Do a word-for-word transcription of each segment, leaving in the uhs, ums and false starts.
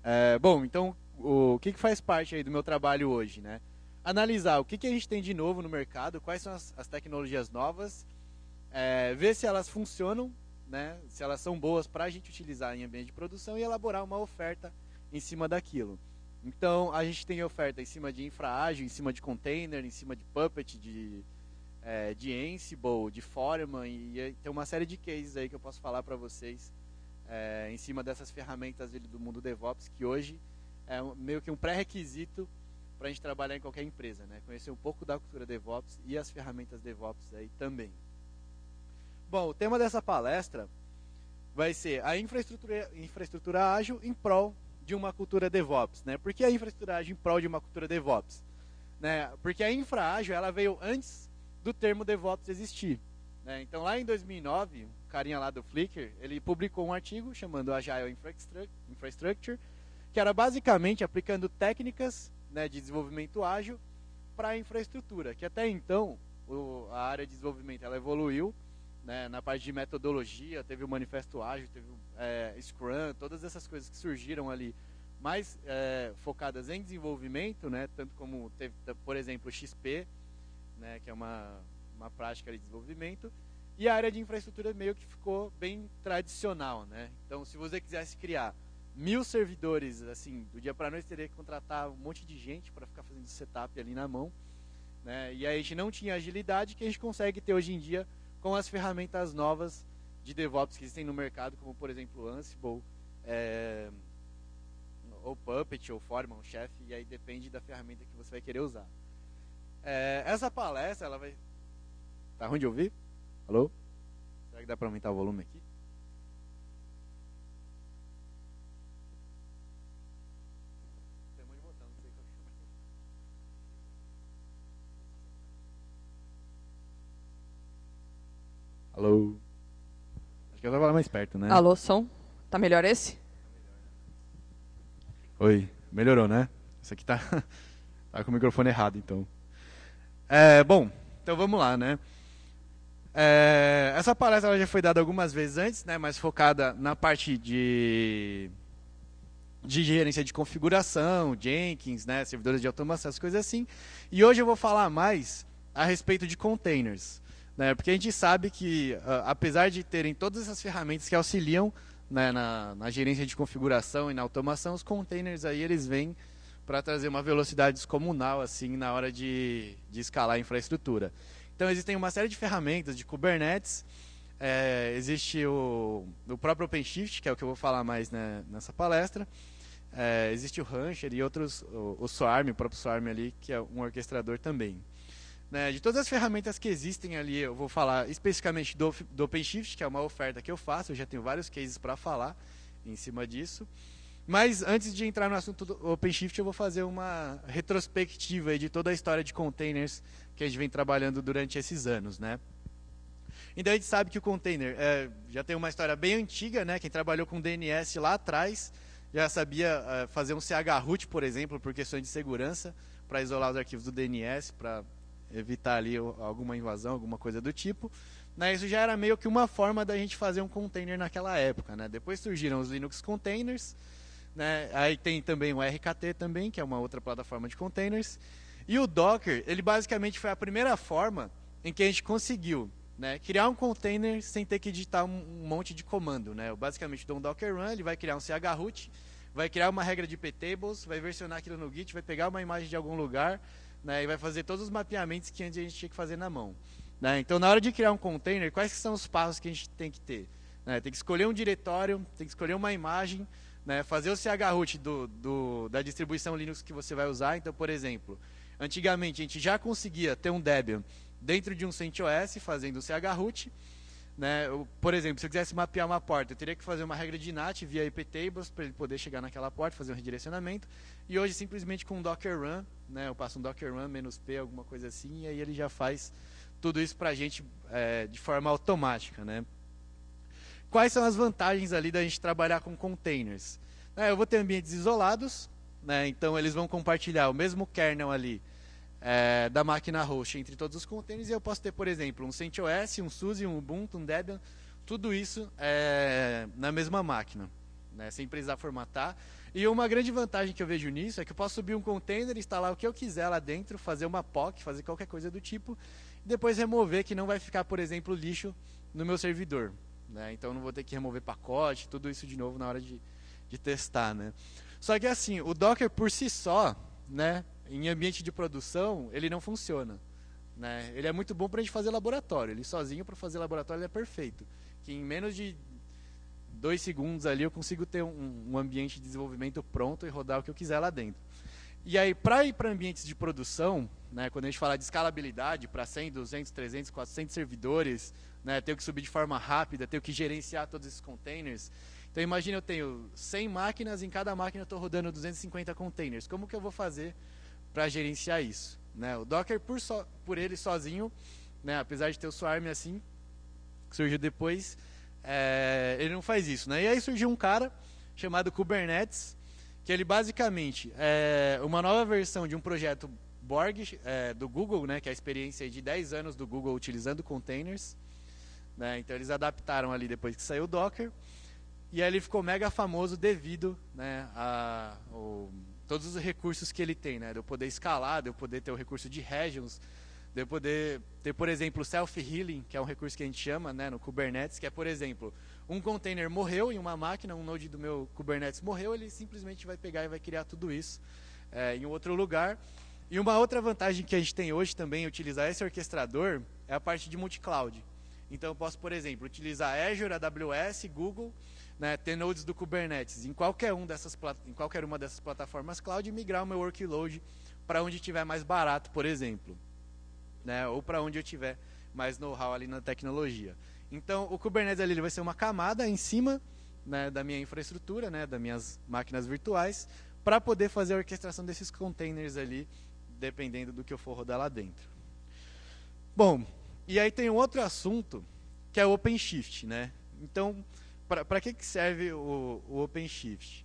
É, bom, então o, o que, que faz parte aí do meu trabalho hoje, né? Analisar o que, que a gente tem de novo no mercado, quais são as, as tecnologias novas, é, ver se elas funcionam, né? Se elas são boas para a gente utilizar em ambiente de produção e elaborar uma oferta em cima daquilo. Então a gente tem oferta em cima de infra-ágil, em cima de container, em cima de Puppet, de, é, de Ansible, de Foreman, e, e tem uma série de cases aí que eu posso falar para vocês é, em cima dessas ferramentas do mundo DevOps, que hoje é meio que um pré-requisito para a gente trabalhar em qualquer empresa, né? Conhecer um pouco da cultura DevOps e as ferramentas DevOps aí também. Bom, o tema dessa palestra vai ser a infraestrutura, infraestrutura ágil em prol de uma cultura DevOps, né? Por que a infraestrutura ágil em prol de uma cultura DevOps? Né? Porque a infra ágil ela veio antes do termo DevOps existir, né? Então lá em dois mil e nove, o carinha lá do Flickr, ele publicou um artigo chamando Agile Infrastructure, que era basicamente aplicando técnicas, né, de desenvolvimento ágil para a infraestrutura, que até então o, a área de desenvolvimento ela evoluiu, né, na parte de metodologia, teve o Manifesto Ágil, teve o é, Scrum, todas essas coisas que surgiram ali, mais é, focadas em desenvolvimento, né, tanto como teve, por exemplo, o X P, né, que é uma, uma prática de desenvolvimento, e a área de infraestrutura meio que ficou bem tradicional, né? Então, se você quisesse criar mil servidores, assim, do dia para a noite, teria que contratar um monte de gente para ficar fazendo setup ali na mão, né? E aí a gente não tinha agilidade que a gente consegue ter hoje em dia com as ferramentas novas de DevOps que existem no mercado, como por exemplo o Ansible, é, ou Puppet, ou Foreman, Chef, e aí depende da ferramenta que você vai querer usar. É, essa palestra, ela vai... Tá ruim de ouvir? Alô? Será que dá para aumentar o volume aqui? Tem um monte de botão, não sei qual que chama aqui. Alô? Acho que eu vou falar mais perto, né? Alô, som? Tá melhor esse? Oi, melhorou, né? Isso aqui tá, tá com o microfone errado, então. É, bom, então vamos lá, né? É, essa palestra ela já foi dada algumas vezes antes, né? Mas focada na parte de, de gerência de configuração, Jenkins, né? Servidores de automação, essas coisas assim. E hoje eu vou falar mais a respeito de containers, né? Porque a gente sabe que, uh, apesar de terem todas essas ferramentas que auxiliam, né, na, na gerência de configuração e na automação, os containers aí eles vêm para trazer uma velocidade descomunal assim na hora de, de escalar a infraestrutura. Então existem uma série de ferramentas de Kubernetes, é, existe o, o próprio OpenShift, que é o que eu vou falar mais, né, nessa palestra, é, existe o Rancher e outros, o, o Swarm, o próprio Swarm ali, que é um orquestrador também. Né, de todas as ferramentas que existem ali, eu vou falar especificamente do, do OpenShift, que é uma oferta que eu faço, eu já tenho vários cases para falar em cima disso. Mas antes de entrar no assunto do OpenShift, eu vou fazer uma retrospectiva aí de toda a história de containers que a gente vem trabalhando durante esses anos, né? Então a gente sabe que o container é, já tem uma história bem antiga, né? Quem trabalhou com D N S lá atrás já sabia é, fazer um chroot, por exemplo, por questões de segurança, para isolar os arquivos do D N S, para evitar ali alguma invasão, alguma coisa do tipo. Né, isso já era meio que uma forma da gente fazer um container naquela época. Né? Depois surgiram os Linux Containers, né? Aí tem também o R K T também, que é uma outra plataforma de containers. E o Docker, ele basicamente foi a primeira forma em que a gente conseguiu, né, criar um container sem ter que digitar um, um monte de comando. Né? Eu basicamente dou um Docker Run, ele vai criar um chroot, vai criar uma regra de ptables, vai versionar aquilo no Git, vai pegar uma imagem de algum lugar, né, e vai fazer todos os mapeamentos que antes a gente tinha que fazer na mão. Né? Então, na hora de criar um container, quais que são os passos que a gente tem que ter? Né? Tem que escolher um diretório, tem que escolher uma imagem, né? Fazer o chroot do, do, da distribuição Linux que você vai usar. Então, por exemplo, antigamente a gente já conseguia ter um Debian dentro de um CentOS fazendo o chroot. Né? Eu, por exemplo, se eu quisesse mapear uma porta, eu teria que fazer uma regra de N A T via iptables para ele poder chegar naquela porta, fazer um redirecionamento. E hoje, simplesmente com um Docker Run, né? Eu passo um Docker Run menos P, alguma coisa assim, e aí ele já faz tudo isso para a gente é, de forma automática. Né? Quais são as vantagens ali da gente trabalhar com containers? É, eu vou ter ambientes isolados, né? Então eles vão compartilhar o mesmo kernel ali, É, da máquina host entre todos os containers, e eu posso ter, por exemplo, um CentOS, um SUSE, um Ubuntu, um Debian, tudo isso é, na mesma máquina, né, sem precisar formatar. E uma grande vantagem que eu vejo nisso é que eu posso subir um container, instalar o que eu quiser lá dentro, fazer uma P O C, fazer qualquer coisa do tipo, e depois remover, que não vai ficar, por exemplo, lixo no meu servidor. Né? Então não vou ter que remover pacote, tudo isso de novo na hora de, de testar. Né? Só que assim, o Docker por si só, né, em ambiente de produção, ele não funciona. Né? Ele é muito bom para a gente fazer laboratório. Ele sozinho para fazer laboratório ele é perfeito. Que em menos de dois segundos ali eu consigo ter um, um ambiente de desenvolvimento pronto e rodar o que eu quiser lá dentro. E aí, para ir para ambientes de produção, né, quando a gente fala de escalabilidade para cem, duzentos, trezentos, quatrocentos servidores, né, tenho que subir de forma rápida, tenho que gerenciar todos esses containers. Então imagina, eu tenho cem máquinas, em cada máquina eu estou rodando duzentos e cinquenta containers. Como que eu vou fazer para gerenciar isso? Né, o Docker, por, so, por ele sozinho, né, apesar de ter o Swarm assim, que surgiu depois, é, ele não faz isso. Né? E aí surgiu um cara chamado Kubernetes, que ele basicamente é uma nova versão de um projeto Borg é, do Google, né, que é a experiência de dez anos do Google utilizando containers. Né? Então eles adaptaram ali depois que saiu o Docker. E aí ele ficou mega famoso devido, né, a o, todos os recursos que ele tem, né, de eu poder escalar, de eu poder ter o recurso de regions, de eu poder ter, por exemplo, o self-healing, que é um recurso que a gente chama, né, no Kubernetes, que é, por exemplo, um container morreu em uma máquina, um node do meu Kubernetes morreu, ele simplesmente vai pegar e vai criar tudo isso é, em outro lugar. E uma outra vantagem que a gente tem hoje também em utilizar esse orquestrador é a parte de multi-cloud. Então eu posso, por exemplo, utilizar Azure, A W S, Google, né, ter nodes do Kubernetes em qualquer, um dessas, em qualquer uma dessas plataformas cloud e migrar o meu workload para onde estiver mais barato, por exemplo. Né, ou para onde eu tiver mais know-how ali na tecnologia. Então o Kubernetes ali, ele vai ser uma camada em cima, né, da minha infraestrutura, né, das minhas máquinas virtuais, para poder fazer a orquestração desses containers ali, dependendo do que eu for rodar lá dentro. Bom, e aí tem um outro assunto, que é o OpenShift. Né? Então, para que, que serve o, o OpenShift?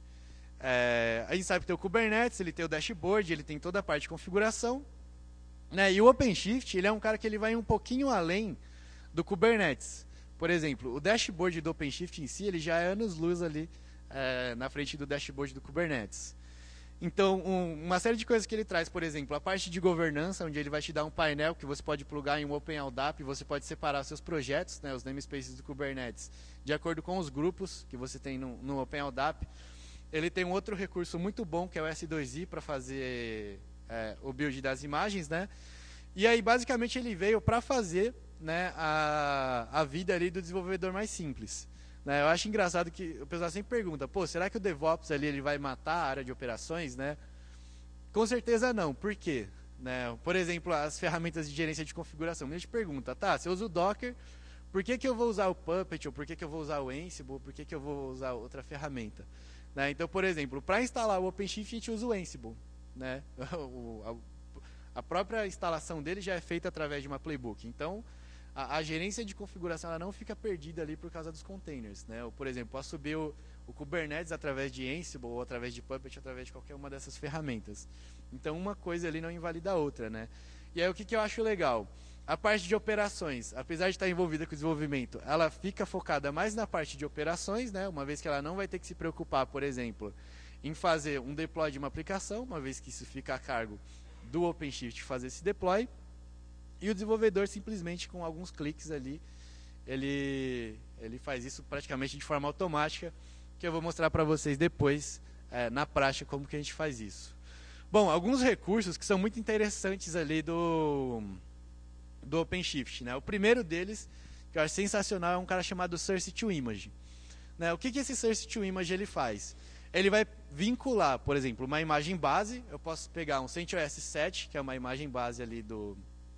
É, a gente sabe que tem o Kubernetes, ele tem o dashboard, ele tem toda a parte de configuração. Né? E o OpenShift, ele é um cara que ele vai um pouquinho além do Kubernetes. Por exemplo, o dashboard do OpenShift em si, ele já é anos-luz ali é, na frente do dashboard do Kubernetes. Então, um, uma série de coisas que ele traz, por exemplo, a parte de governança, onde ele vai te dar um painel que você pode plugar em um OpenLDAP, e você pode separar seus projetos, né, os namespaces do Kubernetes, de acordo com os grupos que você tem no, no OpenLDAP. Ele tem um outro recurso muito bom, que é o S dois I, para fazer é, o build das imagens. Né? E aí, basicamente, ele veio para fazer, né, a, a vida ali do desenvolvedor mais simples. Né, eu acho engraçado que o pessoal sempre pergunta, pô, será que o DevOps ali ele vai matar a área de operações? Né? Com certeza não. Por quê? Né, por exemplo, as ferramentas de gerência de configuração. A gente pergunta, tá, se eu uso o Docker, por que, que eu vou usar o Puppet, ou por que, que eu vou usar o Ansible, ou por que, que eu vou usar outra ferramenta? Né, então, por exemplo, para instalar o OpenShift, a gente usa o Ansible. Né? o, a, a própria instalação dele já é feita através de uma playbook. Então, A, a gerência de configuração ela não fica perdida ali por causa dos containers. Né? Eu, por exemplo, posso subir o, o Kubernetes através de Ansible ou através de Puppet, através de qualquer uma dessas ferramentas. Então, uma coisa ali não invalida a outra. Né? E aí, o que, que eu acho legal? A parte de operações, apesar de estar envolvida com o desenvolvimento, ela fica focada mais na parte de operações, né? Uma vez que ela não vai ter que se preocupar, por exemplo, em fazer um deploy de uma aplicação, uma vez que isso fica a cargo do OpenShift fazer esse deploy. E o desenvolvedor simplesmente com alguns cliques ali, ele, ele faz isso praticamente de forma automática, que eu vou mostrar para vocês depois, é, na prática, como que a gente faz isso. Bom, alguns recursos que são muito interessantes ali do, do OpenShift. Né? O primeiro deles, que eu acho sensacional, é um cara chamado Source to Image. Né? O que, que esse Source to Image ele faz? Ele vai vincular, por exemplo, uma imagem base, eu posso pegar um CentOS sete, que é uma imagem base ali do...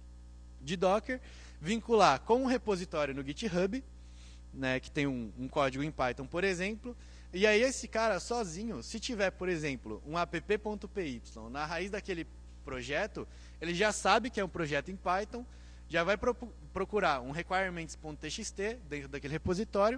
de Docker, vincular com um repositório no GitHub, né, que tem um, um código em Python, por exemplo, e aí esse cara sozinho, se tiver, por exemplo, um app.py na raiz daquele projeto, ele já sabe que é um projeto em Python, já vai pro, procurar um requirements.txt dentro daquele repositório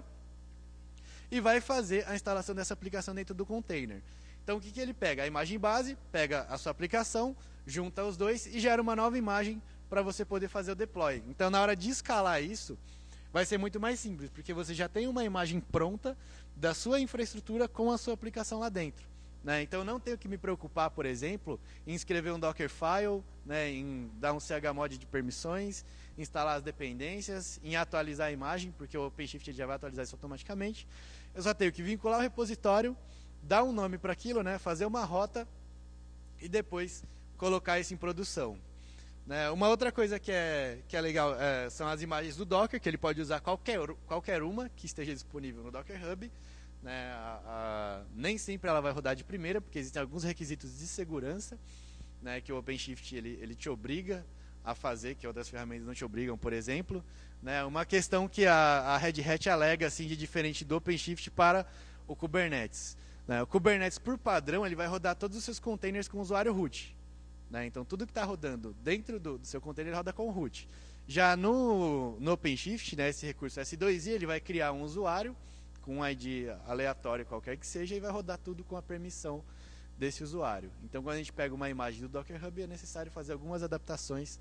e vai fazer a instalação dessa aplicação dentro do container. Então o que, que ele pega? A imagem base, pega a sua aplicação, junta os dois e gera uma nova imagem para você poder fazer o deploy. Então, na hora de escalar isso, vai ser muito mais simples, porque você já tem uma imagem pronta da sua infraestrutura com a sua aplicação lá dentro. Né? Então, não tenho que me preocupar, por exemplo, em escrever um Dockerfile, né, em dar um chmod de permissões, instalar as dependências, em atualizar a imagem, porque o OpenShift já vai atualizar isso automaticamente. Eu só tenho que vincular o repositório, dar um nome para aquilo, né, fazer uma rota e depois colocar isso em produção. Né? Uma outra coisa que é, que é legal é, são as imagens do Docker, que ele pode usar qualquer, qualquer uma que esteja disponível no Docker Hub. Né? A, a, nem sempre ela vai rodar de primeira, porque existem alguns requisitos de segurança, né, que o OpenShift ele, ele te obriga a fazer, que outras ferramentas não te obrigam, por exemplo. Né? Uma questão que a, a Red Hat alega assim, de diferente do OpenShift para o Kubernetes. Né? O Kubernetes, por padrão, ele vai rodar todos os seus containers com o usuário root. Né? Então, tudo que está rodando dentro do, do seu container roda com o root. Já no, no OpenShift, né, esse recurso S dois I, ele vai criar um usuário com um I D aleatório, qualquer que seja, e vai rodar tudo com a permissão desse usuário. Então, quando a gente pega uma imagem do Docker Hub, é necessário fazer algumas adaptações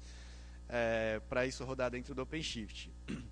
é, para isso rodar dentro do OpenShift.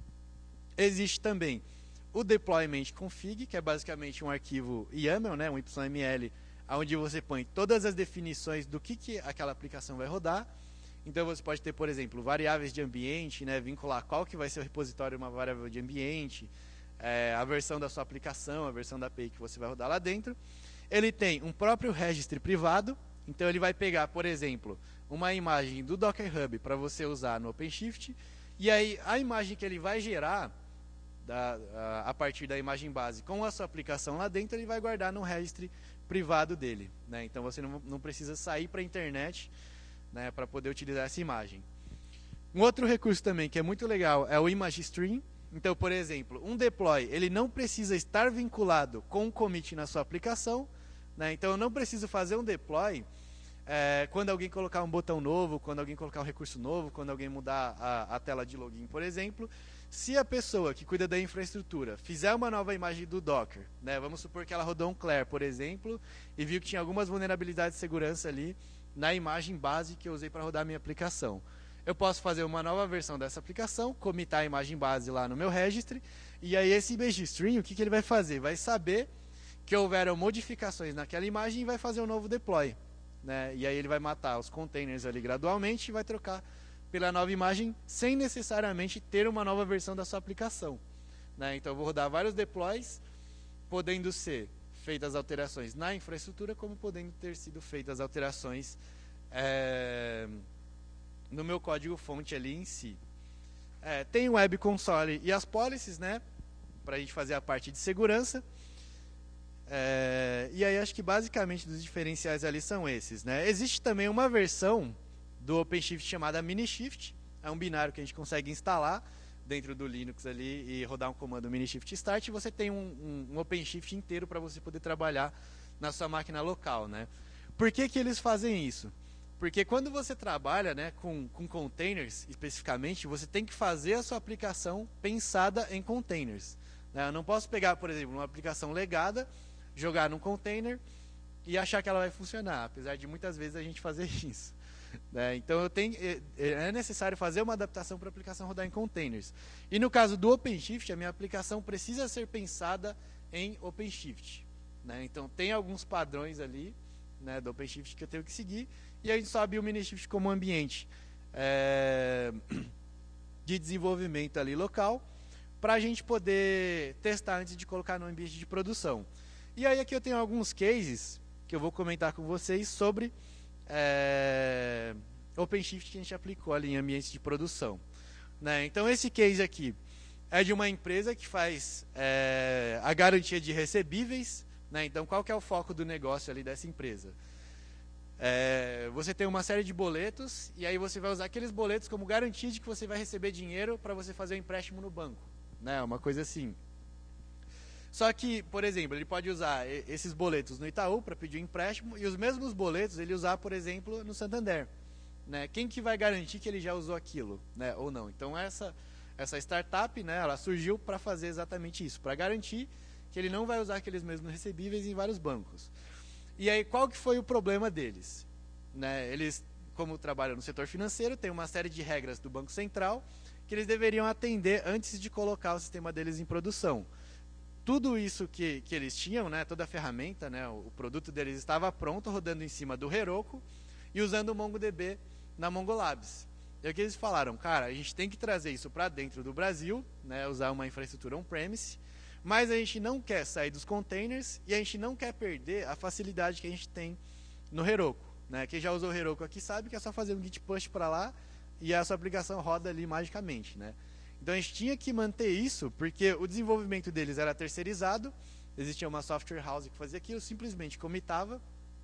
Existe também o deployment config, que é basicamente um arquivo YAML, né, um Y M L, onde você põe todas as definições do que, que aquela aplicação vai rodar. Então, você pode ter, por exemplo, variáveis de ambiente, né, vincular qual que vai ser o repositório de uma variável de ambiente, é, a versão da sua aplicação, a versão da A P I que você vai rodar lá dentro. Ele tem um próprio registry privado, então ele vai pegar, por exemplo, uma imagem do Docker Hub para você usar no OpenShift, e aí a imagem que ele vai gerar da, a, a partir da imagem base com a sua aplicação lá dentro, ele vai guardar no registry privado dele. Né? Então você não, não precisa sair para a internet, né, para poder utilizar essa imagem. Um outro recurso também que é muito legal é o Image Stream. Então, por exemplo, um deploy, ele não precisa estar vinculado com um commit na sua aplicação. Né? Então, eu não preciso fazer um deploy é, quando alguém colocar um botão novo, quando alguém colocar um recurso novo, quando alguém mudar a, a tela de login, por exemplo. Se a pessoa que cuida da infraestrutura fizer uma nova imagem do Docker, né? Vamos supor que ela rodou um Claire, por exemplo, e viu que tinha algumas vulnerabilidades de segurança ali na imagem base que eu usei para rodar a minha aplicação. Eu posso fazer uma nova versão dessa aplicação, commitar a imagem base lá no meu registry, e aí esse image stream, o que, que ele vai fazer? Vai saber que houveram modificações naquela imagem e vai fazer um novo deploy. Né? E aí ele vai matar os containers ali gradualmente e vai trocar pela nova imagem sem necessariamente ter uma nova versão da sua aplicação. Né? Então eu vou rodar vários deploys, podendo ser feitas alterações na infraestrutura, como podendo ter sido feitas alterações é, no meu código fonte ali em si. É, tem o Web Console e as policies, né, para a gente fazer a parte de segurança. É, e aí acho que basicamente os diferenciais ali são esses. Né? Existe também uma versão do OpenShift chamada Minishift. É um binário que a gente consegue instalar dentro do Linux ali e rodar um comando Minishift Start, e você tem um, um, um OpenShift inteiro para você poder trabalhar na sua máquina local. Né? Por que, que eles fazem isso? Porque quando você trabalha, né, com, com containers especificamente, você tem que fazer a sua aplicação pensada em containers. Né? Eu não posso pegar, por exemplo, uma aplicação legada, jogar num container e achar que ela vai funcionar, apesar de muitas vezes a gente fazer isso. Né? Então eu tenho, é necessário fazer uma adaptação para a aplicação rodar em containers. E no caso do OpenShift, a minha aplicação precisa ser pensada em OpenShift. Né? Então tem alguns padrões ali, né, do OpenShift que eu tenho que seguir, e a gente sobe o Minishift como ambiente é, de desenvolvimento ali local, para a gente poder testar antes de colocar no ambiente de produção. E aí aqui eu tenho alguns cases que eu vou comentar com vocês sobre É, OpenShift que a gente aplicou ali em ambientes de produção. Né? Então esse case aqui é de uma empresa que faz é, a garantia de recebíveis. Né? Então qual que é o foco do negócio ali dessa empresa? É, você tem uma série de boletos e aí você vai usar aqueles boletos como garantia de que você vai receber dinheiro para você fazer um empréstimo no banco. Né? Uma coisa assim. Só que, por exemplo, ele pode usar esses boletos no Itaú para pedir um empréstimo e os mesmos boletos ele usar, por exemplo, no Santander. Né? Quem que vai garantir que ele já usou aquilo, né? Ou não? Então essa, essa startup, né, ela surgiu para fazer exatamente isso, para garantir que ele não vai usar aqueles mesmos recebíveis em vários bancos. E aí qual que foi o problema deles? Né? Eles, como trabalham no setor financeiro, tem uma série de regras do Banco Central que eles deveriam atender antes de colocar o sistema deles em produção. tudo isso que, que eles tinham, né, toda a ferramenta, né, o, o produto deles estava pronto, rodando em cima do Heroku e usando o MongoDB na MongoLabs. E o que eles falaram, cara, a gente tem que trazer isso para dentro do Brasil, né, usar uma infraestrutura on-premise, mas a gente não quer sair dos containers e a gente não quer perder a facilidade que a gente tem no Heroku. Né? Quem já usou o Heroku aqui sabe que é só fazer um git push para lá e a sua aplicação roda ali magicamente. Né? Então a gente tinha que manter isso, porque o desenvolvimento deles era terceirizado, existia uma software house que fazia aquilo, simplesmente comitava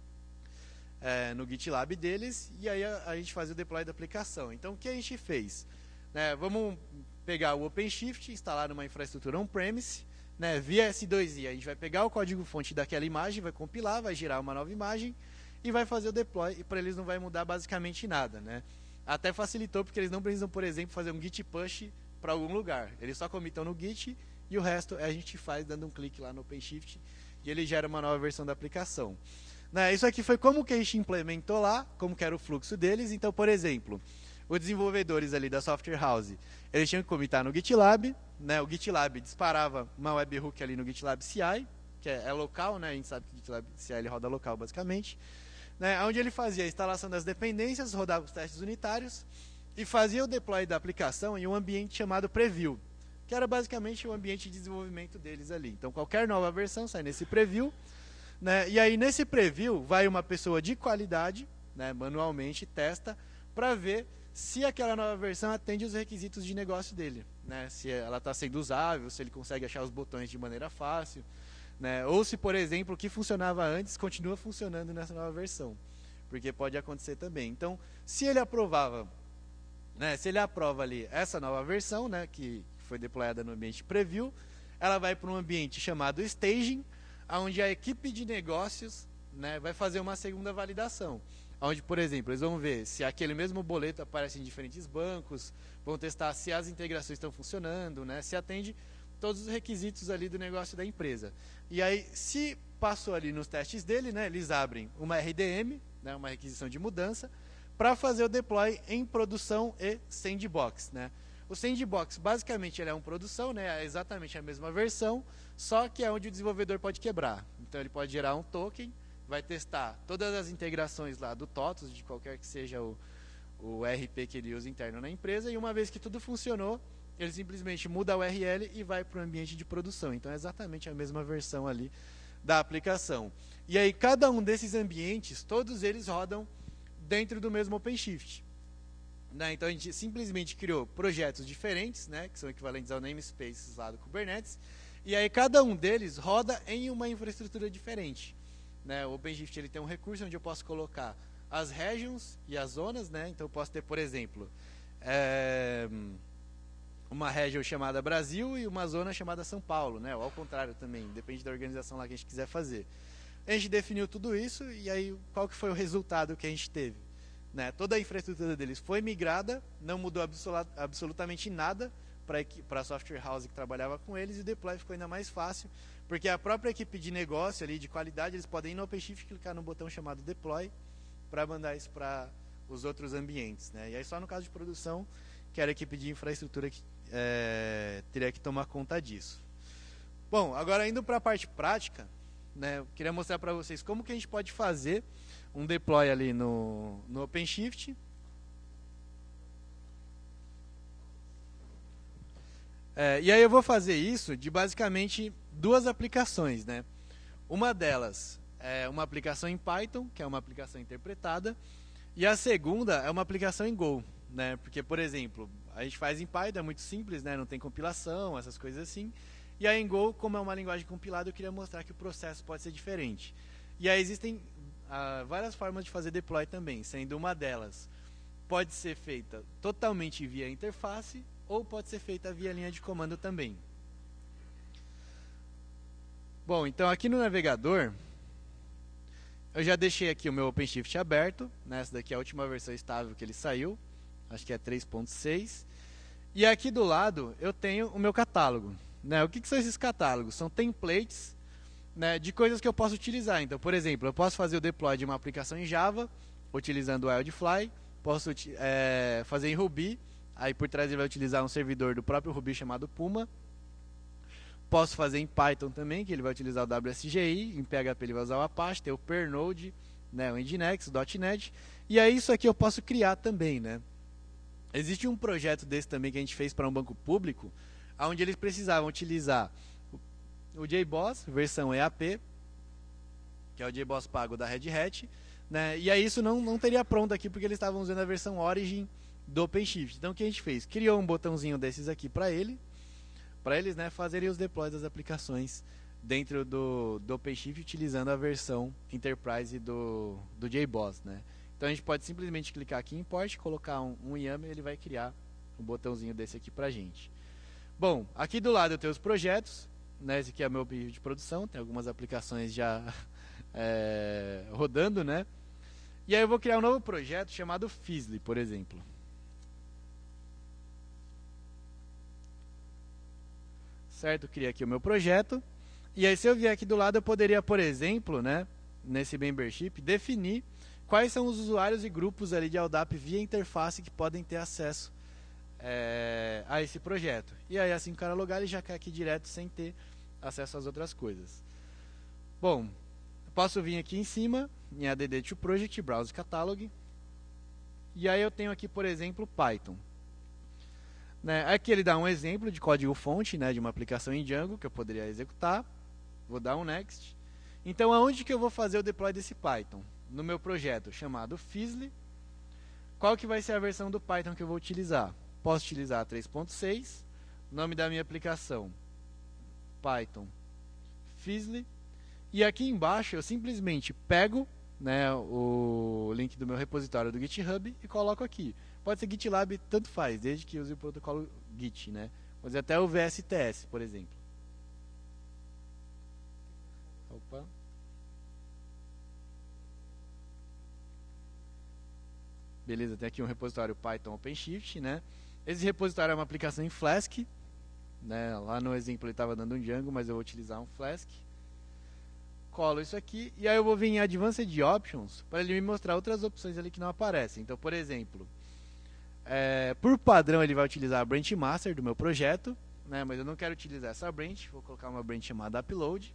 é, no GitLab deles, e aí a, a gente fazia o deploy da aplicação. Então o que a gente fez? Né, vamos pegar o OpenShift, instalar numa infraestrutura on-premise, né, via S dois I, a gente vai pegar o código-fonte daquela imagem, vai compilar, vai gerar uma nova imagem, e vai fazer o deploy, e para eles não vai mudar basicamente nada. Né? Até facilitou, porque eles não precisam, por exemplo, fazer um git push para algum lugar. Eles só comitam no Git e o resto a gente faz dando um clique lá no OpenShift e ele gera uma nova versão da aplicação. Né, isso aqui foi como que a gente implementou lá, como que era o fluxo deles. Então, por exemplo, os desenvolvedores ali da Software House, eles tinham que comitar no GitLab, né, o GitLab disparava uma webhook ali no GitLab C I, que é, é local, né, a gente sabe que o GitLab C I ele roda local basicamente, né, onde ele fazia a instalação das dependências, rodava os testes unitários, e fazia o deploy da aplicação em um ambiente chamado Preview, que era basicamente o ambiente de desenvolvimento deles ali. Então, qualquer nova versão sai nesse Preview, né, e aí nesse Preview vai uma pessoa de qualidade, né, manualmente testa, para ver se aquela nova versão atende os requisitos de negócio dele. Né, se ela está sendo usável, se ele consegue achar os botões de maneira fácil, né, ou se, por exemplo, o que funcionava antes continua funcionando nessa nova versão, porque pode acontecer também. Então, se ele aprovava Né, se ele aprova ali essa nova versão, né, que foi deployada no ambiente preview, ela vai para um ambiente chamado staging, onde a equipe de negócios, né, vai fazer uma segunda validação. Onde, por exemplo, eles vão ver se aquele mesmo boleto aparece em diferentes bancos, vão testar se as integrações estão funcionando, né, se atende todos os requisitos ali do negócio da empresa. E aí, se passou ali nos testes dele, né, eles abrem uma R D M, né, uma requisição de mudança, para fazer o deploy em produção e sandbox. Né? O sandbox, basicamente, ele é uma produção, né? É exatamente a mesma versão, só que é onde o desenvolvedor pode quebrar. Então, ele pode gerar um token, vai testar todas as integrações lá do TOTOS, de qualquer que seja o, o R P que ele usa interno na empresa, e uma vez que tudo funcionou, ele simplesmente muda a U R L e vai para o ambiente de produção. Então, é exatamente a mesma versão ali da aplicação. E aí, cada um desses ambientes, todos eles rodam dentro do mesmo OpenShift. Né? Então a gente simplesmente criou projetos diferentes, né, que são equivalentes ao namespaces lá do Kubernetes, e aí cada um deles roda em uma infraestrutura diferente. Né? O OpenShift ele tem um recurso onde eu posso colocar as regions e as zonas, né? Então eu posso ter, por exemplo, é, uma region chamada Brasil e uma zona chamada São Paulo, né? Ou ao contrário também, depende da organização lá que a gente quiser fazer. A gente definiu tudo isso e aí qual que foi o resultado que a gente teve? Né? Toda a infraestrutura deles foi migrada, não mudou absolutamente nada para a software house que trabalhava com eles, e o deploy ficou ainda mais fácil, porque a própria equipe de negócio ali, de qualidade, eles podem ir no OpenShift e clicar no botão chamado deploy para mandar isso para os outros ambientes. Né? E aí só no caso de produção, que era a equipe de infraestrutura que é, teria que tomar conta disso. Bom, agora indo para a parte prática, né, eu queria mostrar para vocês como que a gente pode fazer um deploy ali no, no OpenShift. É, e aí eu vou fazer isso de basicamente duas aplicações. Né? Uma delas é uma aplicação em Python, que é uma aplicação interpretada, e a segunda é uma aplicação em Go. Né? Porque, por exemplo, a gente faz em Python, é muito simples, né? Não tem compilação, essas coisas assim. E aí em Go, como é uma linguagem compilada, eu queria mostrar que o processo pode ser diferente. E aí existem ah, várias formas de fazer deploy também, sendo uma delas pode ser feita totalmente via interface ou pode ser feita via linha de comando também. Bom, então aqui no navegador, eu já deixei aqui o meu OpenShift aberto, né? Essa daqui é a última versão estável que ele saiu, acho que é três ponto seis. E aqui do lado eu tenho o meu catálogo. Né? O que, que são esses catálogos? São templates, né, de coisas que eu posso utilizar. Então, por exemplo, eu posso fazer o deploy de uma aplicação em Java, utilizando o Wildfly, posso é, fazer em Ruby, aí por trás ele vai utilizar um servidor do próprio Ruby chamado Puma, Posso fazer em Python também, que ele vai utilizar o W S G I, em P H P ele vai usar o Apache, tem o Pernode, né, o Nginx, o .ponto net, e aí isso aqui eu posso criar também, né? Existe um projeto desse também que a gente fez para um banco público, onde eles precisavam utilizar o J B O S, versão E A P, que é o J B O S pago da Red Hat, né? E aí isso não, não teria pronto aqui, porque eles estavam usando a versão Origin do OpenShift. Então o que a gente fez? Criou um botãozinho desses aqui para ele, para eles, né, fazerem os deploys das aplicações dentro do, do OpenShift utilizando a versão Enterprise do, do J B O S, né? Então a gente pode simplesmente clicar aqui em Import, colocar um, um YAML e ele vai criar um botãozinho desse aqui pra gente. Bom, aqui do lado eu tenho os projetos, né? Esse aqui é o meu período de produção, tem algumas aplicações já é, rodando, né? E aí eu vou criar um novo projeto chamado Fizzly, por exemplo. Certo? Criei aqui o meu projeto. E aí se eu vier aqui do lado eu poderia, por exemplo, né, nesse membership, definir quais são os usuários e grupos ali de L D A P via interface que podem ter acesso é, a esse projeto. E aí assim que o cara logar ele já cai aqui direto sem ter acesso às outras coisas. Bom, posso vir aqui em cima, em A D D to Project, Browse Catalog. E aí eu tenho aqui, por exemplo, Python. Né, aqui ele dá um exemplo de código-fonte, né, de uma aplicação em Django que eu poderia executar. Vou dar um Next. Então, aonde que eu vou fazer o deploy desse Python? No meu projeto chamado Fizzly. Qual que vai ser a versão do Python que eu vou utilizar? Posso utilizar a três ponto seis. Nome da minha aplicação, Python Fizzly. E aqui embaixo eu simplesmente pego, né, o link do meu repositório do GitHub e coloco aqui. Pode ser GitLab, tanto faz, desde que use o protocolo Git, né? Pode ser até o V S T S, por exemplo. Opa. Beleza, tem aqui um repositório Python OpenShift, né? Esse repositório é uma aplicação em Flask, né? Lá no exemplo ele estava dando um Django, mas eu vou utilizar um Flask. Colo isso aqui e aí eu vou vir em Advanced Options para ele me mostrar outras opções ali que não aparecem. Então, por exemplo, é, por padrão ele vai utilizar a branch master do meu projeto, né? Mas eu não quero utilizar essa branch, vou colocar uma branch chamada upload.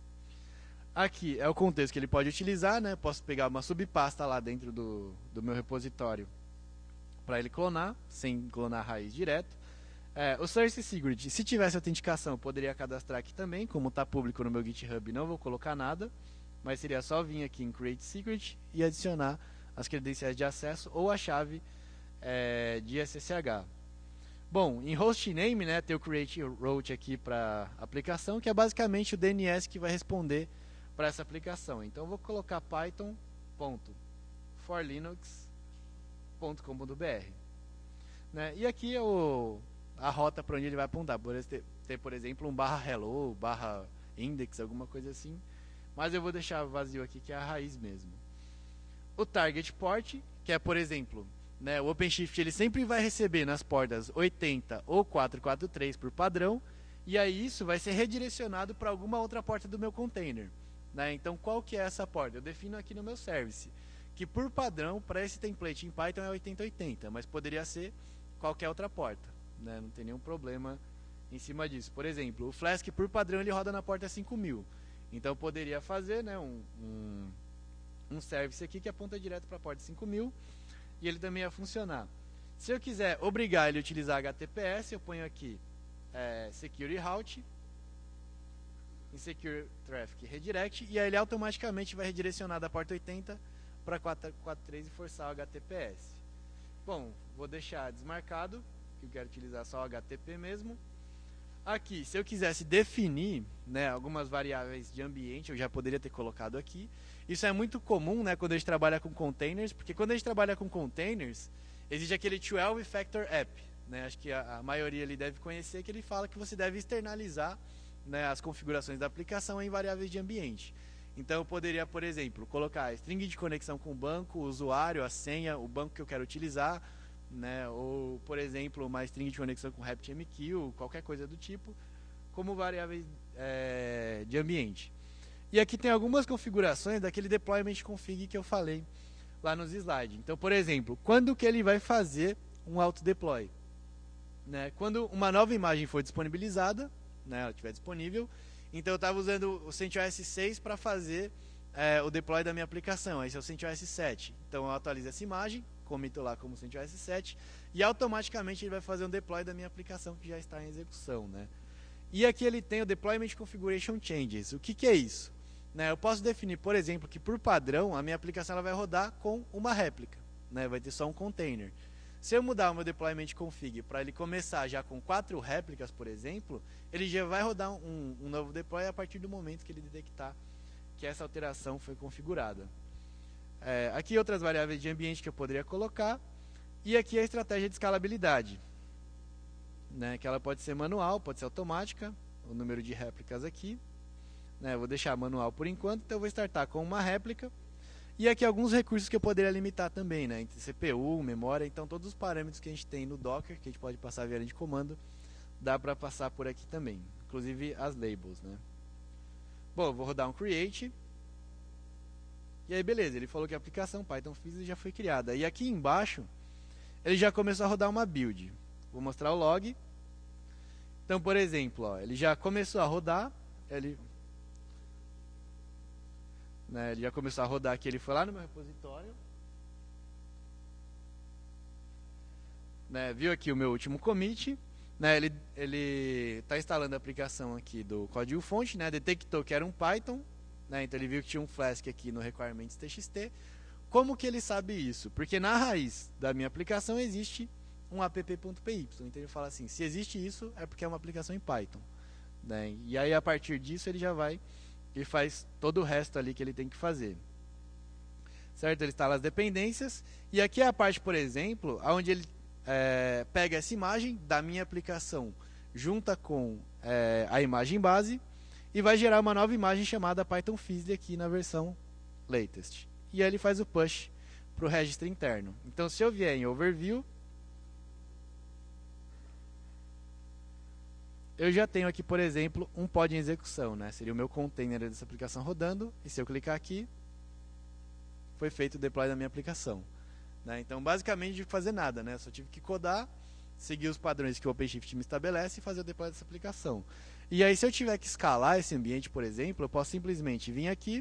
Aqui é o contexto que ele pode utilizar, né? Posso pegar uma subpasta lá dentro do, do meu repositório para ele clonar, sem clonar a raiz direto. É, o Source Secret, se tivesse autenticação, eu poderia cadastrar aqui também. Como está público no meu GitHub, não vou colocar nada. Mas seria só vir aqui em Create Secret e adicionar as credenciais de acesso ou a chave é, de S S H. Bom, em hostname, né, tem o create route aqui para aplicação, que é basicamente o D N S que vai responder para essa aplicação. Então eu vou colocar python ponto for linux ponto com ponto b r, né? E aqui é o, a rota para onde ele vai apontar. Por ter, ter, por exemplo, um barra hello, barra index, alguma coisa assim. Mas eu vou deixar vazio aqui, que é a raiz mesmo. O target port, que é, por exemplo, né, o OpenShift ele sempre vai receber nas portas oitenta ou quatrocentos e quarenta e três por padrão, e aí isso vai ser redirecionado para alguma outra porta do meu container, né? Então qual que é essa porta? Eu defino aqui no meu service, que por padrão para esse template em Python é oitenta oitenta, mas poderia ser qualquer outra porta, né? Não tem nenhum problema em cima disso. Por exemplo, o Flask por padrão ele roda na porta cinco mil, então eu poderia fazer, né, um, um, um service aqui que aponta direto para a porta cinco mil, e ele também ia funcionar. Se eu quiser obrigar ele a utilizar H T T P S, eu ponho aqui é, Security Route, Insecure Traffic Redirect, e aí ele automaticamente vai redirecionar da porta oitenta para quatrocentos e quarenta e três e forçar o H T T P S. Bom, vou deixar desmarcado, que eu quero utilizar só o H T T P mesmo. Aqui, se eu quisesse definir, né, algumas variáveis de ambiente, eu já poderia ter colocado aqui. Isso é muito comum, né, quando a gente trabalha com containers, porque quando a gente trabalha com containers, existe aquele doze factor app, né? Acho que a, a maioria ali deve conhecer, que ele fala que você deve externalizar, né, as configurações da aplicação em variáveis de ambiente. Então eu poderia, por exemplo, colocar a string de conexão com o banco, o usuário, a senha, o banco que eu quero utilizar, né, ou, por exemplo, uma string de conexão com RabbitMQ, qualquer coisa do tipo, como variáveis é, de ambiente. E aqui tem algumas configurações daquele deployment config que eu falei lá nos slides. Então, por exemplo, quando que ele vai fazer um auto-deploy? Né? Quando uma nova imagem for disponibilizada, né, ela estiver disponível. Então eu estava usando o CentOS seis para fazer é, o deploy da minha aplicação. Esse é o CentOS sete. Então eu atualizo essa imagem, comito lá como CentOS sete, e automaticamente ele vai fazer um deploy da minha aplicação que já está em execução, né? E aqui ele tem o Deployment Configuration Changes. O que, que é isso? Né, eu posso definir, por exemplo, que por padrão a minha aplicação ela vai rodar com uma réplica, né, vai ter só um container. Se eu mudar o meu deployment config para ele começar já com quatro réplicas, por exemplo, ele já vai rodar um, um novo deploy a partir do momento que ele detectar que essa alteração foi configurada. É, aqui outras variáveis de ambiente que eu poderia colocar, e aqui a estratégia de escalabilidade, né, que ela pode ser manual, pode ser automática, o número de réplicas aqui, né, vou deixar manual por enquanto, então eu vou startar com uma réplica. E aqui alguns recursos que eu poderia limitar também, né? C P U, memória, então todos os parâmetros que a gente tem no Docker, que a gente pode passar via linha de comando, dá para passar por aqui também, inclusive as labels, né? Bom, eu vou rodar um create. E aí beleza, ele falou que a aplicação Python Fizz já foi criada. E aqui embaixo, ele já começou a rodar uma build. Vou mostrar o log. Então, por exemplo, ó, ele já começou a rodar, ele... Né, ele já começou a rodar aqui, ele foi lá no meu repositório, né, viu aqui o meu último commit, né, ele ele está instalando a aplicação aqui do código fonte, né, detectou que era um Python, né, então ele viu que tinha um Flask aqui no requirements txt. Como que ele sabe isso? Porque na raiz da minha aplicação existe um app.py, então ele fala assim, se existe isso é porque é uma aplicação em Python, né, e aí a partir disso ele já vai e faz todo o resto ali que ele tem que fazer. Certo? Ele instala as dependências. E aqui é a parte, por exemplo, onde ele é, pega essa imagem da minha aplicação, junta com é, a imagem base, e vai gerar uma nova imagem chamada Python Fizz aqui na versão latest. E aí ele faz o push para o registro interno. Então, se eu vier em Overview, eu já tenho aqui, por exemplo, um pod em execução, né? Seria o meu container dessa aplicação rodando, e se eu clicar aqui, foi feito o deploy da minha aplicação, né? Então, basicamente, não tive que fazer nada, né? Só tive que codar, seguir os padrões que o OpenShift me estabelece e fazer o deploy dessa aplicação. E aí, se eu tiver que escalar esse ambiente, por exemplo, eu posso simplesmente vir aqui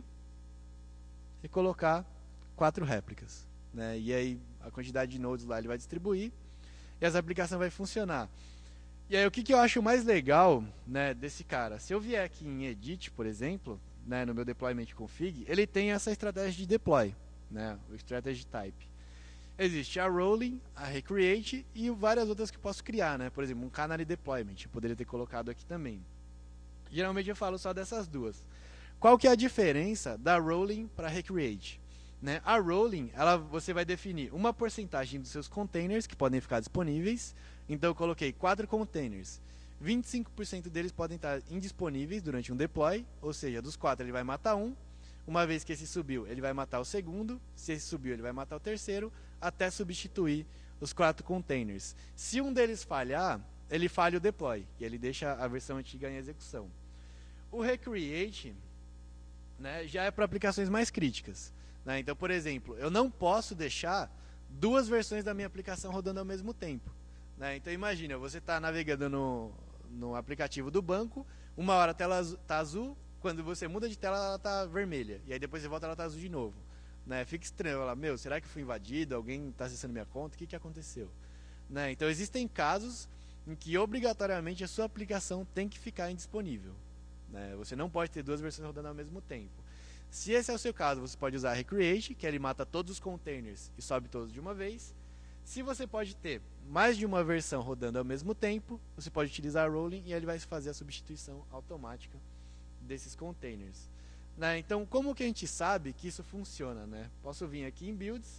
e colocar quatro réplicas, né? E aí, a quantidade de nodes lá ele vai distribuir e essa aplicação vai funcionar. E aí o que, que eu acho mais legal, né, desse cara? Se eu vier aqui em Edit, por exemplo, né, no meu Deployment Config, ele tem essa estratégia de deploy, né, o Strategy Type. Existe a Rolling, a Recreate e várias outras que eu posso criar, né? Por exemplo, um Canary Deployment, eu poderia ter colocado aqui também. Geralmente eu falo só dessas duas. Qual que é a diferença da Rolling para a Recreate? Né? A Rolling, ela, você vai definir uma porcentagem dos seus containers que podem ficar disponíveis. Então eu coloquei quatro containers. vinte e cinco por cento deles podem estar indisponíveis durante um deploy, ou seja, dos quatro ele vai matar um. Uma vez que esse subiu, ele vai matar o segundo. Se esse subiu, ele vai matar o terceiro, até substituir os quatro containers. Se um deles falhar, ele falha o deploy, e ele deixa a versão antiga em execução. O Recreate, né, já é para aplicações mais críticas, né? Então, por exemplo, eu não posso deixar duas versões da minha aplicação rodando ao mesmo tempo, né? Então imagina, você está navegando no, no aplicativo do banco, uma hora a tela está azul, quando você muda de tela ela está vermelha, e aí depois você volta ela está azul de novo, né? Fica estranho, fala, meu, será que fui invadido? Alguém está acessando minha conta? O que, que aconteceu? Né? Então existem casos em que obrigatoriamente a sua aplicação tem que ficar indisponível, né? Você não pode ter duas versões rodando ao mesmo tempo. Se esse é o seu caso, você pode usar Recreate, que ele mata todos os containers e sobe todos de uma vez. Se você pode ter mais de uma versão rodando ao mesmo tempo, você pode utilizar Rolling e ele vai fazer a substituição automática desses containers, né? Então, como que a gente sabe que isso funciona, né? Posso vir aqui em Builds,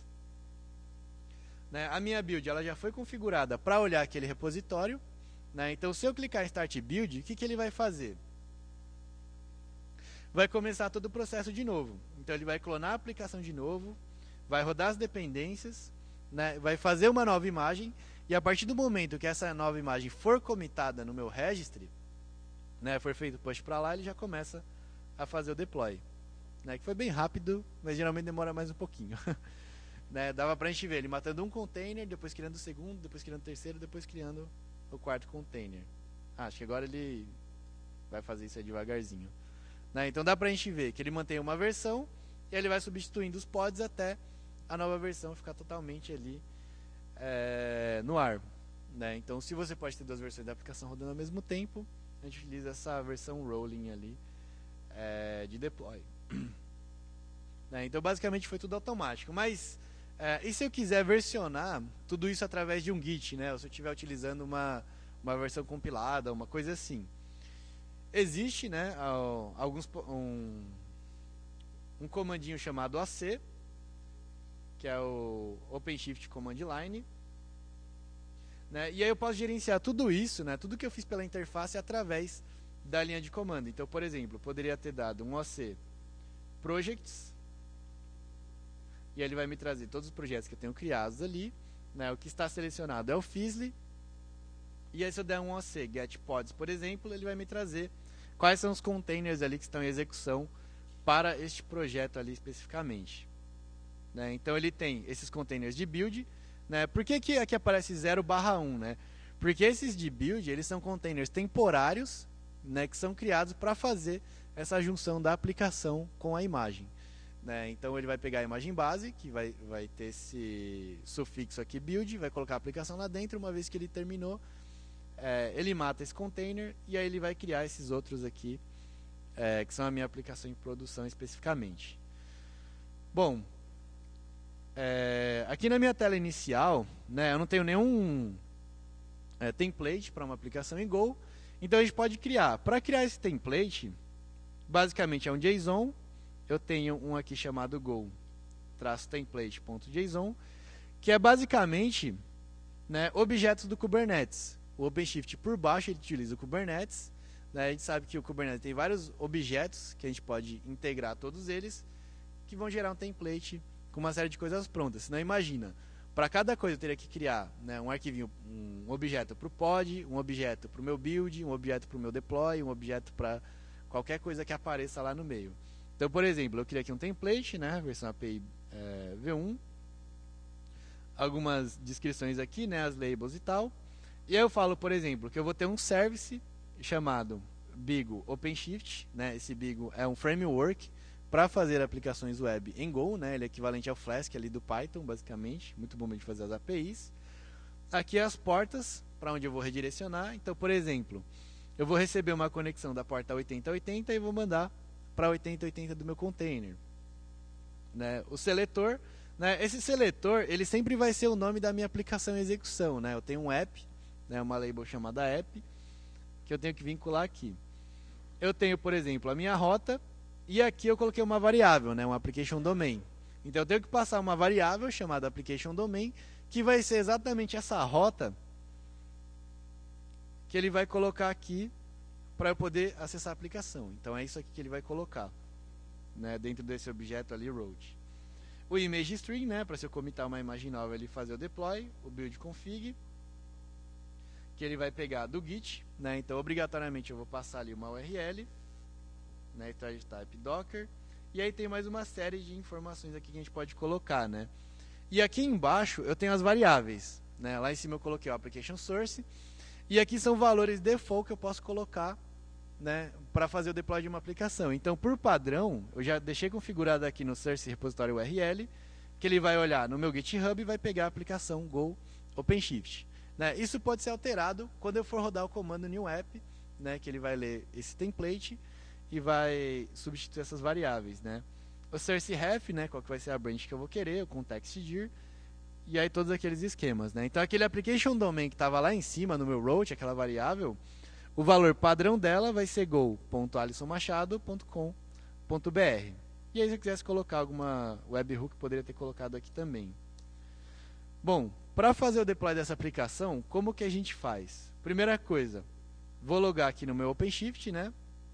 né? A minha build ela já foi configurada para olhar aquele repositório, né? Então, se eu clicar em Start Build, o que, que ele vai fazer? Vai começar todo o processo de novo. Então, ele vai clonar a aplicação de novo, vai rodar as dependências, né? Vai fazer uma nova imagem, e a partir do momento que essa nova imagem for comitada no meu registry, né, for feito push para lá, ele já começa a fazer o deploy, né? Que foi bem rápido, mas geralmente demora mais um pouquinho. Né? Dava pra gente ver ele matando um container, depois criando o segundo, depois criando o terceiro, depois criando o quarto container. Ah, acho que agora ele vai fazer isso aí devagarzinho. Né? Então dá pra gente ver que ele mantém uma versão e ele vai substituindo os pods até a nova versão ficar totalmente ali é, no ar. Né? Então se você pode ter duas versões da aplicação rodando ao mesmo tempo, a gente utiliza essa versão rolling ali é, de deploy. Né? Então basicamente foi tudo automático. Mas é, e se eu quiser versionar tudo isso através de um Git, né? Ou se eu estiver utilizando uma, uma versão compilada, uma coisa assim. Existe, né, alguns, um, um comandinho chamado A C, que é o OpenShift Command Line. Né? E aí eu posso gerenciar tudo isso, né, tudo que eu fiz pela interface através da linha de comando. Então, por exemplo, eu poderia ter dado um A C Projects, e ele vai me trazer todos os projetos que eu tenho criados ali. Né? O que está selecionado é o Fizzly. E aí se eu der um A C Get Pods, por exemplo, ele vai me trazer quais são os containers ali que estão em execução para este projeto ali especificamente. Né? Então ele tem esses containers de build. Né? Por que, que aqui aparece zero barra um? Né? Porque esses de build, eles são containers temporários, né, que são criados para fazer essa junção da aplicação com a imagem. Né? Então ele vai pegar a imagem base, que vai, vai ter esse sufixo aqui build, vai colocar a aplicação lá dentro. Uma vez que ele terminou, é, ele mata esse container e aí ele vai criar esses outros aqui, é, que são a minha aplicação em produção especificamente. Bom, é, aqui na minha tela inicial, né, eu não tenho nenhum é, template para uma aplicação em Go, então a gente pode criar. Para criar esse template, basicamente é um JSON. Eu tenho um aqui chamado go-template.json, que é basicamente, né, objetos do Kubernetes. O OpenShift por baixo ele utiliza o Kubernetes. Né, a gente sabe que o Kubernetes tem vários objetos que a gente pode integrar todos eles, que vão gerar um template com uma série de coisas prontas. Senão imagina, para cada coisa eu teria que criar, né, um arquivinho, um objeto para o pod, um objeto para o meu build, um objeto para o meu deploy, um objeto para qualquer coisa que apareça lá no meio. Então, por exemplo, eu criei aqui um template, né, versão A P I é, V um, algumas descrições aqui, né, as labels e tal. E aí eu falo, por exemplo, que eu vou ter um service chamado Bigo OpenShift, né, esse Bigo é um framework para fazer aplicações web em Go, né, ele é equivalente ao Flask ali do Python, basicamente, muito bom de fazer as A P Is. Aqui as portas, para onde eu vou redirecionar. Então, por exemplo, eu vou receber uma conexão da porta oitenta oitenta e vou mandar para oitenta oitenta do meu container. Né? O seletor, né? Esse seletor, ele sempre vai ser o nome da minha aplicação em execução. Né? Eu tenho um app, né? Uma label chamada app, que eu tenho que vincular aqui. Eu tenho, por exemplo, a minha rota, e aqui eu coloquei uma variável, né? Um application domain. Então eu tenho que passar uma variável chamada application domain, que vai ser exatamente essa rota que ele vai colocar aqui para eu poder acessar a aplicação. Então é isso aqui que ele vai colocar, né, dentro desse objeto ali, road. O image string, né, para se eu comitar uma imagem nova, ele fazer o deploy, o build config, que ele vai pegar do Git, né, então obrigatoriamente eu vou passar ali uma U R L, né, type docker, e aí tem mais uma série de informações aqui que a gente pode colocar, né. E aqui embaixo eu tenho as variáveis, né, lá em cima eu coloquei o application source, e aqui são valores default que eu posso colocar, né, para fazer o deploy de uma aplicação. Então, por padrão, eu já deixei configurado aqui no source repositório U R L, que ele vai olhar no meu GitHub e vai pegar a aplicação Go OpenShift. Né? Isso pode ser alterado quando eu for rodar o comando new app, né, que ele vai ler esse template e vai substituir essas variáveis. Né? O source ref, né, qual que vai ser a branch que eu vou querer, o context dir, e aí todos aqueles esquemas. Né? Então, aquele application domain que estava lá em cima no meu route, aquela variável, o valor padrão dela vai ser go ponto alisson machado ponto com ponto b r. E aí, se eu quisesse colocar alguma webhook, poderia ter colocado aqui também. Bom, para fazer o deploy dessa aplicação, como que a gente faz? Primeira coisa, vou logar aqui no meu OpenShift, né?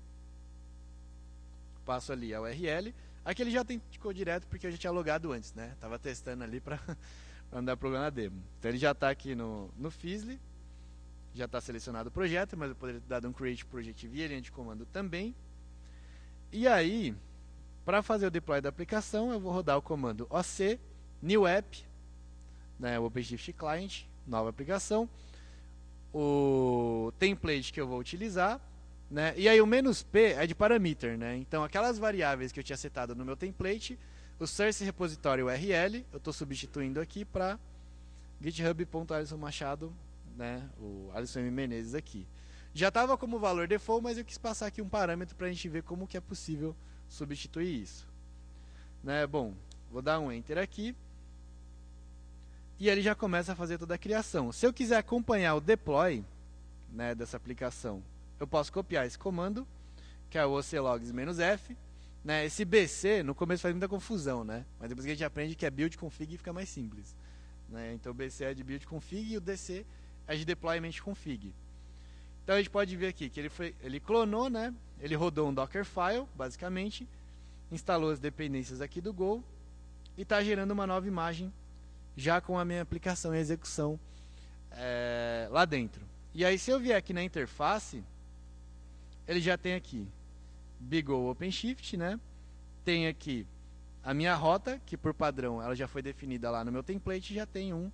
Passo ali a U R L. Aqui ele já autenticou direto porque eu já tinha logado antes, né? Tava testando ali para andar programa demo. Então ele já está aqui no, no Fizzly. Já está selecionado o projeto, mas eu poderia ter dado um create project via linha de comando também. E aí, para fazer o deploy da aplicação, eu vou rodar o comando oc new app, né, o OpenShift Client, nova aplicação. O template que eu vou utilizar, né? E aí o menos P é de parameter, né? Então aquelas variáveis que eu tinha setado no meu template, o source repositório U R L, eu estou substituindo aqui para github.alisson Machado, né? O Alisson M. Menezes aqui. Já estava como valor default, mas eu quis passar aqui um parâmetro para a gente ver como que é possível substituir isso. Né? Bom, vou dar um Enter aqui. E ele já começa a fazer toda a criação. Se eu quiser acompanhar o deploy, né, dessa aplicação, eu posso copiar esse comando, que é o oclogs-f. Né? Esse B C, no começo faz muita confusão, né? Mas depois que a gente aprende que é build config, fica mais simples. Né? Então o B C é de build config e o D C é de deployment config. Então a gente pode ver aqui que ele, foi, ele clonou, né? Ele rodou um Dockerfile, basicamente, instalou as dependências aqui do Go e está gerando uma nova imagem já com a minha aplicação em execução é, lá dentro. E aí se eu vier aqui na interface, ele já tem aqui BigO OpenShift, né? Tem aqui a minha rota, que por padrão ela já foi definida lá no meu template, e já tem um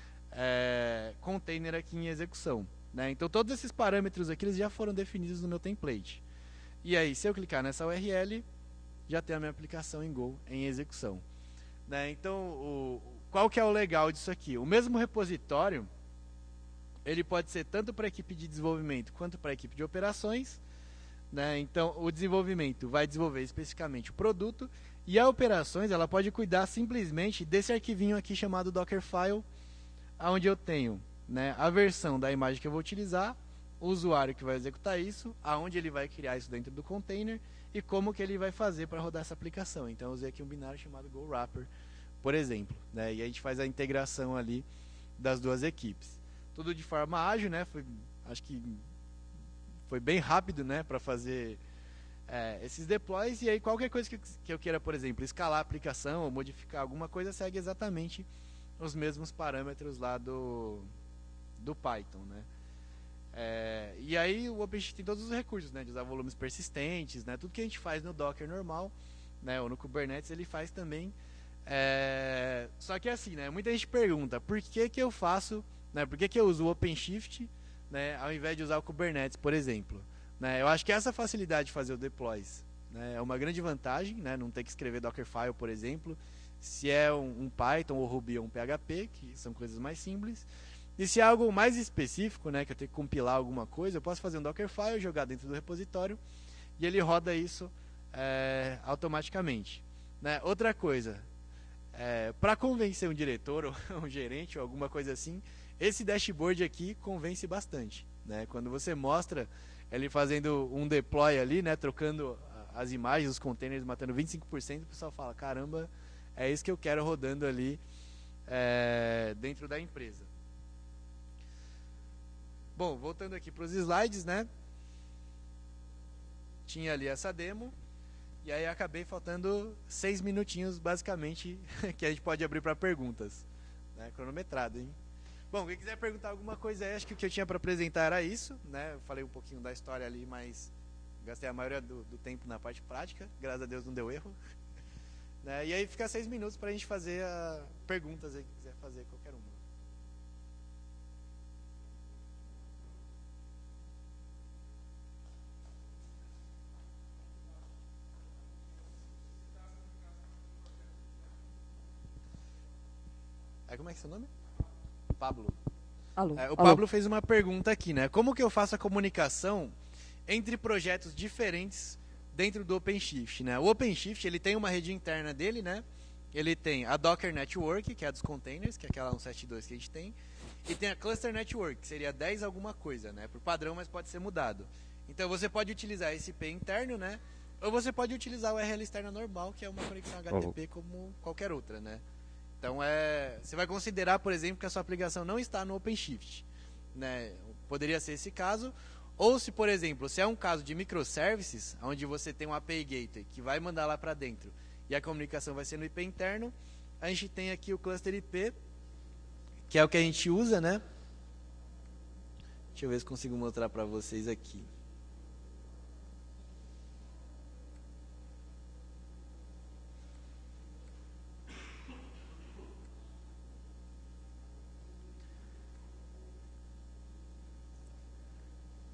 é, container aqui em execução. Né? Então todos esses parâmetros aqui eles já foram definidos no meu template. E aí se eu clicar nessa U R L, já tem a minha aplicação em Go em execução. Né? Então o, qual que é o legal disso aqui? O mesmo repositório ele pode ser tanto para a equipe de desenvolvimento quanto para a equipe de operações. Né? Então o desenvolvimento vai desenvolver especificamente o produto e a operações ela pode cuidar simplesmente desse arquivinho aqui chamado Dockerfile, onde eu tenho, né, a versão da imagem que eu vou utilizar, o usuário que vai executar isso, aonde ele vai criar isso dentro do container e como que ele vai fazer para rodar essa aplicação. Então eu usei aqui um binário chamado GoWrapper, por exemplo, né, e a gente faz a integração ali das duas equipes. Tudo de forma ágil, né, foi, acho que foi bem rápido, né, para fazer é, esses deploys, e aí qualquer coisa que, que eu queira, por exemplo, escalar a aplicação ou modificar alguma coisa, segue exatamente os mesmos parâmetros lá do, do Python, né? É, e aí o OpenShift tem todos os recursos, né? De usar volumes persistentes, né? Tudo que a gente faz no Docker normal, né? Ou no Kubernetes ele faz também. É, só que assim, né? Muita gente pergunta, por que que eu faço, né? Por que que eu uso o OpenShift, né? Ao invés de usar o Kubernetes, por exemplo? Né? Eu acho que essa facilidade de fazer o deploys, né, é uma grande vantagem, né? Não ter que escrever Dockerfile, por exemplo. Se é um, um Python ou Ruby ou um P H P, que são coisas mais simples. E se é algo mais específico, né, que eu tenho que compilar alguma coisa, eu posso fazer um Dockerfile, jogar dentro do repositório e ele roda isso é, automaticamente. Né? Outra coisa, é, para convencer um diretor ou um gerente ou alguma coisa assim, esse dashboard aqui convence bastante. Né? Quando você mostra ele fazendo um deploy ali, né, trocando as imagens, os containers, matando vinte e cinco por cento, o pessoal fala, caramba, é isso que eu quero rodando ali é, dentro da empresa. Bom, voltando aqui para os slides, né? Tinha ali essa demo. E aí acabei faltando seis minutinhos, basicamente, que a gente pode abrir para perguntas. Né? Cronometrado, hein? Bom, quem quiser perguntar alguma coisa aí, acho que o que eu tinha para apresentar era isso. Né? Eu falei um pouquinho da história ali, mas gastei a maioria do, do tempo na parte prática. Graças a Deus não deu erro. Né? E aí fica seis minutos para a gente fazer a... perguntas aí, que quiser fazer qualquer uma. É, como é que é seu nome? Pablo. Alô. É, o Alô. Pablo fez uma pergunta aqui, né? Como que eu faço a comunicação entre projetos diferentes dentro do OpenShift, né? O OpenShift, ele tem uma rede interna dele, né? Ele tem a Docker Network, que é a dos containers, que é aquela cento e setenta e dois que a gente tem, e tem a Cluster Network, que seria dez alguma coisa, né? Por padrão, mas pode ser mudado. Então você pode utilizar esse I P interno, né? Ou você pode utilizar o U R L externa normal, que é uma conexão H T T P como qualquer outra, né? Então é, você vai considerar, por exemplo, que a sua aplicação não está no OpenShift, né? Poderia ser esse caso. Ou se, por exemplo, se é um caso de microservices, onde você tem um A P I Gateway que vai mandar lá para dentro e a comunicação vai ser no I P interno, a gente tem aqui o cluster I P, que é o que a gente usa, né? Deixa eu ver se consigo mostrar para vocês aqui.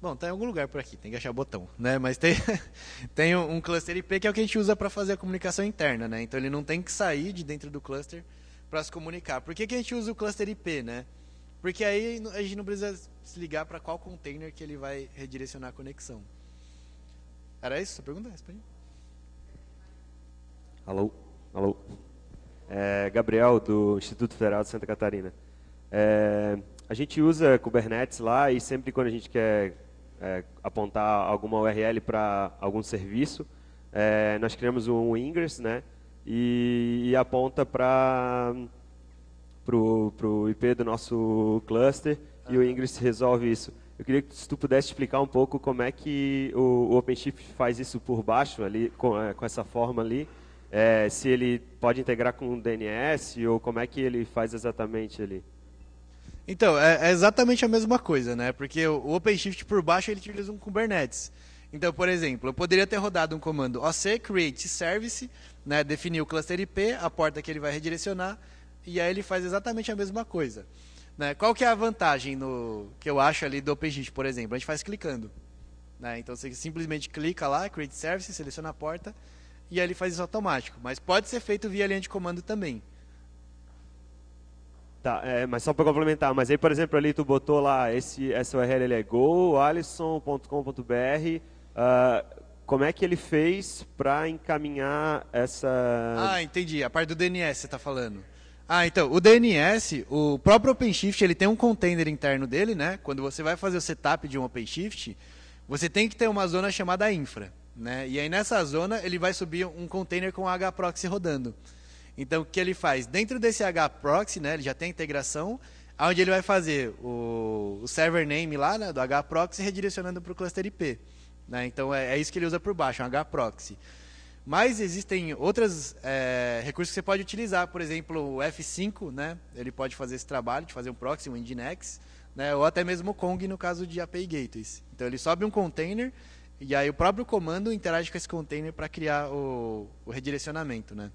Bom, tá em algum lugar por aqui, tem que achar o botão, né? Mas tem, tem um cluster I P que é o que a gente usa para fazer a comunicação interna, né? Então ele não tem que sair de dentro do cluster para se comunicar. Por que, que a gente usa o cluster I P, né? Porque aí a gente não precisa se ligar para qual container que ele vai redirecionar a conexão. Era isso a pergunta? Respondi. Alô? Alô? É, Gabriel, do Instituto Federal de Santa Catarina. É, a gente usa Kubernetes lá e sempre quando a gente quer é, apontar alguma U R L para algum serviço, é, nós criamos um ingress, né, e, e aponta para o I P do nosso cluster e o ingress resolve isso. Eu queria que se tu pudesse explicar um pouco como é que o, o OpenShift faz isso por baixo, ali, com, é, com essa forma ali, é, se ele pode integrar com o D N S ou como é que ele faz exatamente ali. Então, é, é exatamente a mesma coisa, né? Porque o, o OpenShift por baixo ele utiliza um Kubernetes. Então, por exemplo, eu poderia ter rodado um comando O C create service, né, definir o cluster I P, a porta que ele vai redirecionar, e aí ele faz exatamente a mesma coisa. Né? Qual que é a vantagem no, que eu acho ali do OpenShift, por exemplo? A gente faz clicando. Né? Então você simplesmente clica lá, create service, seleciona a porta, e aí ele faz isso automático. Mas pode ser feito via linha de comando também. Tá, é, mas só para complementar, mas aí, por exemplo, ali tu botou lá, esse, essa U R L ele é go alisson ponto com ponto b r, uh, como é que ele fez para encaminhar essa... Ah, entendi, a parte do D N S você está falando. Ah, então, o D N S, o próprio OpenShift, ele tem um container interno dele, né? Quando você vai fazer o setup de um OpenShift, você tem que ter uma zona chamada infra, né? E aí nessa zona ele vai subir um container com hproxy rodando. Então o que ele faz? Dentro desse hproxy, né, ele já tem a integração, onde ele vai fazer o, o server name lá, né, do hproxy redirecionando para o cluster I P. Né? Então é, é isso que ele usa por baixo, um hproxy. Mas existem outros é, recursos que você pode utilizar, por exemplo, o F cinco, né, ele pode fazer esse trabalho de fazer um proxy, um Nginx, né, ou até mesmo o Kong no caso de A P I Gateways. Então ele sobe um container e aí o próprio comando interage com esse container para criar o, o redirecionamento, né?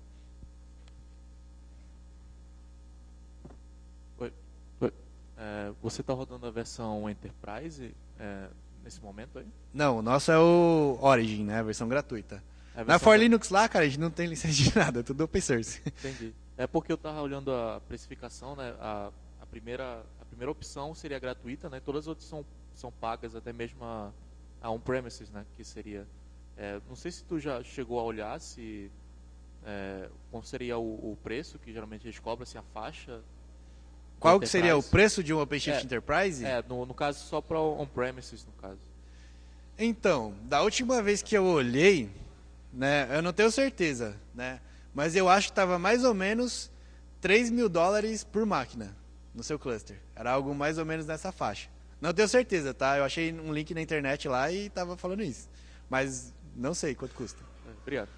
É, você está rodando a versão Enterprise é, nesse momento aí? Não, o nosso é o Origin, né? A versão gratuita. É a Na versão For da- Linux lá, cara, a gente não tem licença de nada, é tudo open source. Entendi. É porque eu estava olhando a precificação, né? A, a, primeira, a primeira opção seria gratuita, né? Todas as outras são, são pagas, até mesmo a, a on-premises, né? Que seria... É, não sei se tu já chegou a olhar se... É, qual seria o, o preço que geralmente eles cobram, se a faixa... Qual que seria o Enterprise. preço de um OpenShift É, Enterprise? É, no, no caso só para on-premises, no caso. Então, da última vez que eu olhei, né, eu não tenho certeza, né, mas eu acho que estava mais ou menos três mil dólares por máquina no seu cluster. Era algo mais ou menos nessa faixa. Não tenho certeza, tá? Eu achei um link na internet lá e estava falando isso. Mas não sei quanto custa. É, obrigado.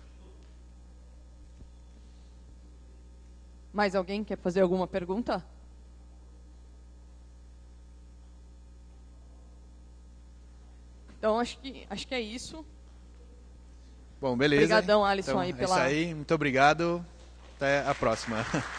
Mais alguém quer fazer alguma pergunta? Então, acho que, acho que é isso. Bom, beleza. Obrigadão, Alisson, Então, aí é pela... isso aí. Muito obrigado. Até a próxima.